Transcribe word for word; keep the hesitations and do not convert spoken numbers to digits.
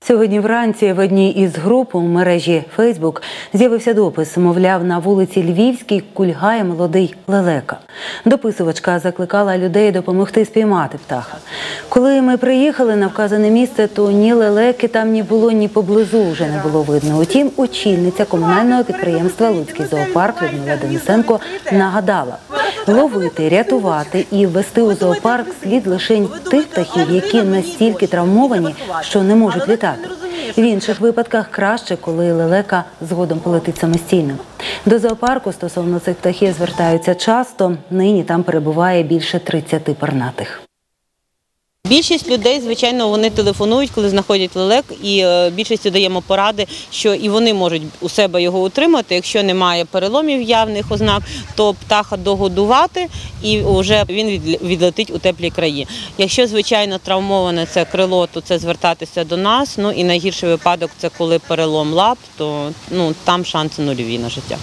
Сьогодні вранці в одній із груп у мережі Фейсбук з'явився допис, мовляв, на вулиці Львівській кульгає молодий лелека. Дописувачка закликала людей допомогти спіймати птаха. Коли ми приїхали на вказане місце, то ні лелеки там ні було, ні поблизу вже не було видно. Утім, очільниця комунального підприємства «Луцький зоопарк» Людмила Денисенко нагадала, ловити, рятувати і ввести у зоопарк слід лише тих птахів, які настільки травмовані, що не можуть літати. В інших випадках краще, коли лелека згодом полетить самостійно. До зоопарку стосовно цих птахів звертаються часто. Нині там перебуває більше тридцяти пернатих. Більшість людей, звичайно, вони телефонують, коли знаходять лелек, і більшістю даємо поради, що і вони можуть у себе його утримати. Якщо немає переломів явних ознак, то птаха догодувати і вже він відлетить у теплі краї. Якщо, звичайно, травмоване це крило, то це звертатися до нас. Ну і найгірший випадок – це коли перелом лап, то ну, там шанси нульові на життя.